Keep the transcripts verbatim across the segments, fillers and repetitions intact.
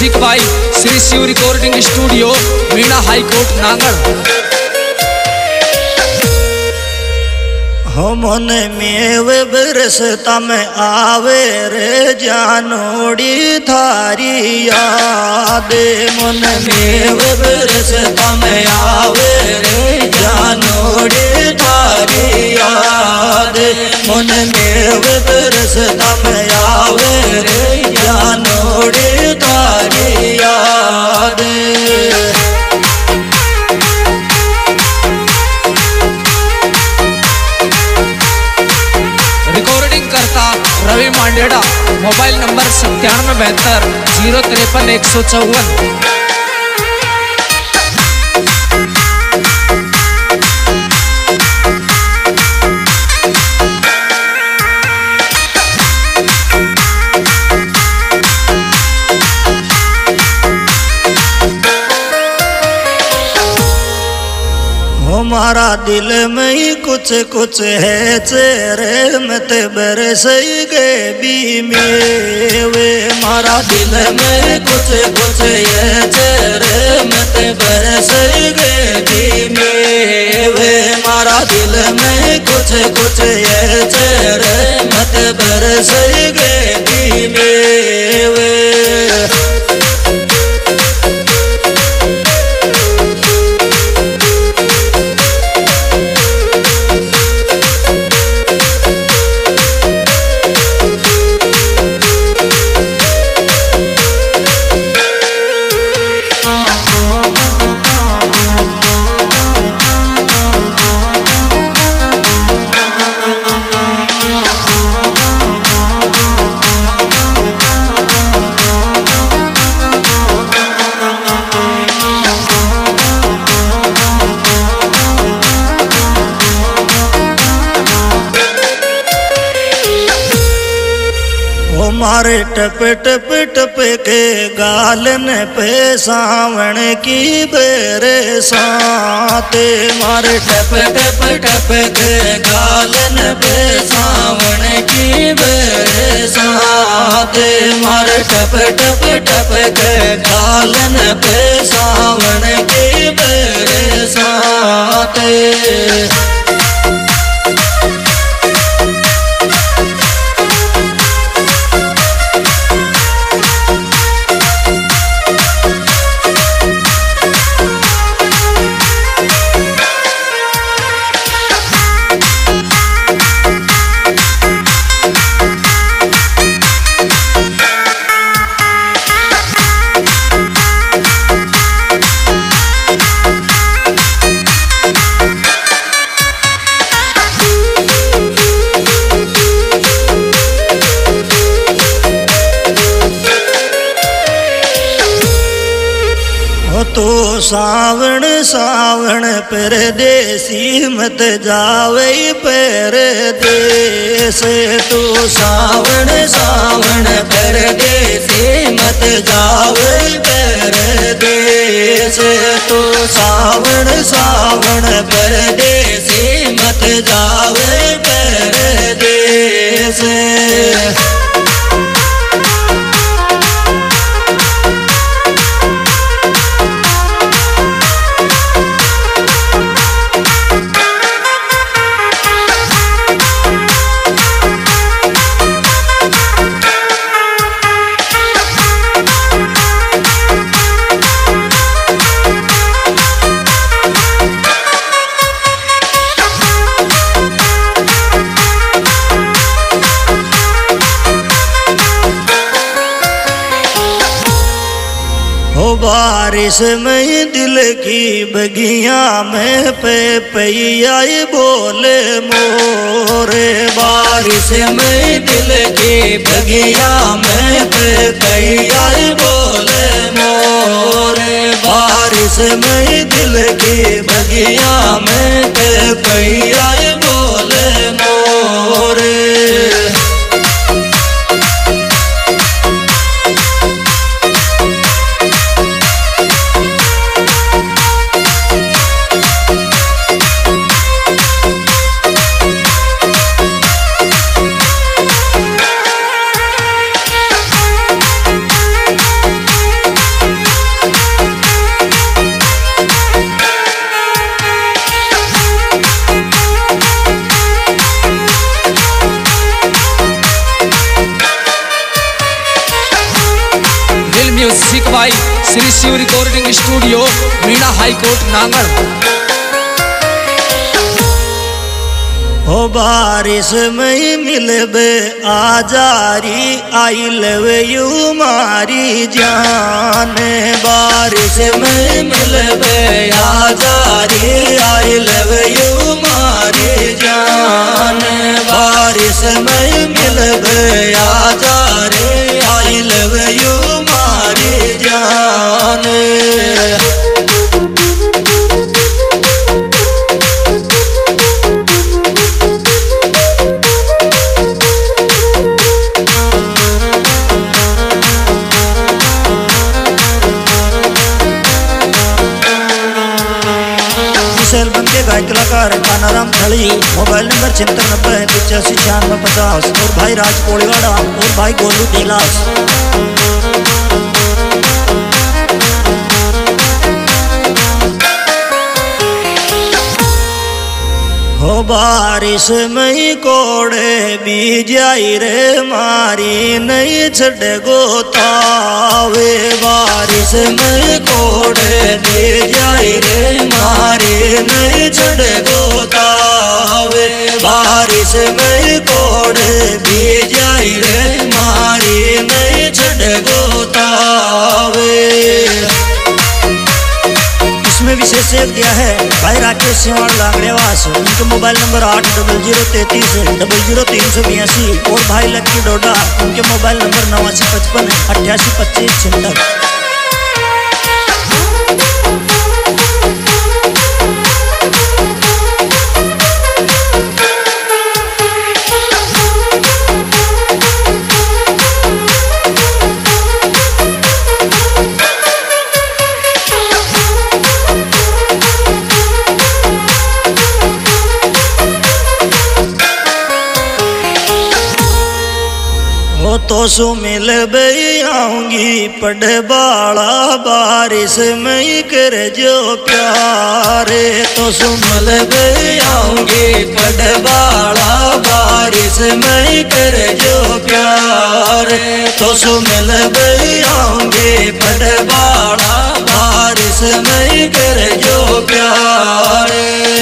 Music by Shri Shiv recording studio Meena high court Nangal. मन में बरसता में आवे रे जानोड़ी थारी याद, मन में बरसता में आवे रे जानोड़ी थारी याद, मन में बरसता में आवे रे जानोड़ी थारी याद। रिकॉर्डिंग करता रवि मांडेड़ा, मोबाइल नंबर सत्तानवे बहत्तर जीरो तिरपन एक सौ चौवन। हमारा दिल में ही कुछ कुछ है चेहरे मत बरसई गे भी मेवे, हमारा दिल में कुछ कुछ है चेहरे मत बरसई गे भी मेवे, हमारा दिल में कुछ कुछ है चेहरे मत बरसई गे भी मेवे। मारे टप टप टप के गालन पे सावण की बरसाते, मारे टप टप टप के गालन पे सावण की बरसाते, मारे टप टप टप के गालन पे सावण की बरसाते। तो सावण सावण परदेसी मत जावे परदेस, तो सावण सावण परदेसी मत जावे परदेस, तो सावण सावण परदेसी मत जावे परदेस। बारिश में दिल की बगिया में पे पैयाई बोले मोरे, बारिश में दिल की बगिया में पे पैयाई बोले मोरे, बारिश में दिल की बगिया में पे पैयाई बोले मोरे। Music by Shri Shiv recording studio Meena high court Nangal. हो बारिश में मिलबे आजारी आई लवे यू मारी जान। बारिश में मिलबे आजारी आई लवे यू मारी जान। बारिश में मिलबे आजारी आई लवे यू मारी जान। एल्बम के गायक कलाकार कानाराम थली। मोबाइल नंबर छिहत्तर नब्बे पिचासी छियानवे पचास। और भाई राज कोड़ीवाड़ा और भाई गोलू दिलास। हो बारिश में कोड़े भी जाई रे मारी नहीं छड़ गोतावे। बारिश में कोड़े भी जाई रे मारी नहीं छड़ गोतावे। बारिश में कोड़े भी जाई रे मारी नहीं छड़ गोतावे। इसमें विशेष एक दिया है भाई राकेश सिंह लांगड़ेवास। उनके मोबाइल नंबर आठ डबल जीरो तैतीस डबल जीरो तीन सौ बयासी। और भाई लक्की डोडा उनके मोबाइल नंबर नवासी पचपन अट्ठासी पच्चीस छिहत्तर। तो सु मिल बई आऊंगी पढ़ बाड़ा बारिश में कर जो प्यारे। तो सु मिल बई आऊंगी पढ़ बाड़ा बारिश में कर जो प्यारे। तो सु मिल बई आऊंगी पढ़ बाड़ा बारिश में कर जो प्यारे।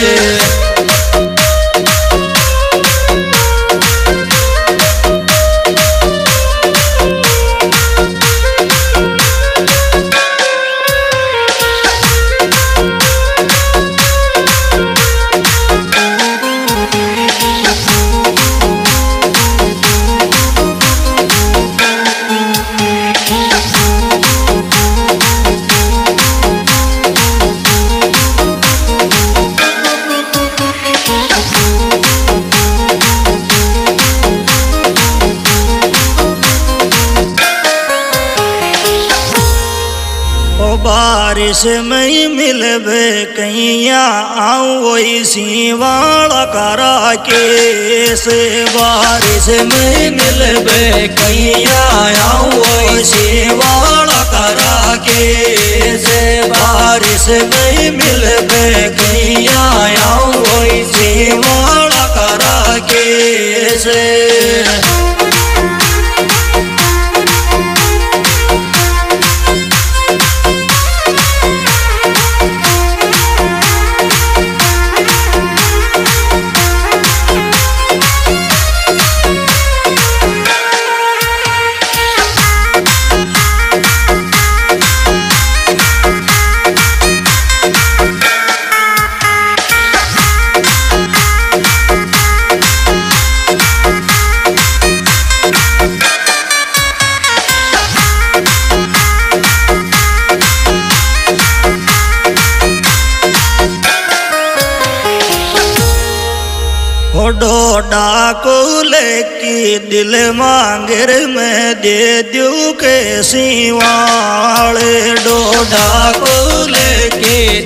बारिश में मिलबे कहिया आऊँ वही सीवाड़ा करा के से। बारिश में मिलबे कहिया आऊँ वही सीवाड़ा करा के से। बारिश में मिलबे कहिया आऊँ वही सीवाड़ा करा के से। डोडा को लेकी दिल मांगर में दे दूं के सिवाड़े। डोडा को लेके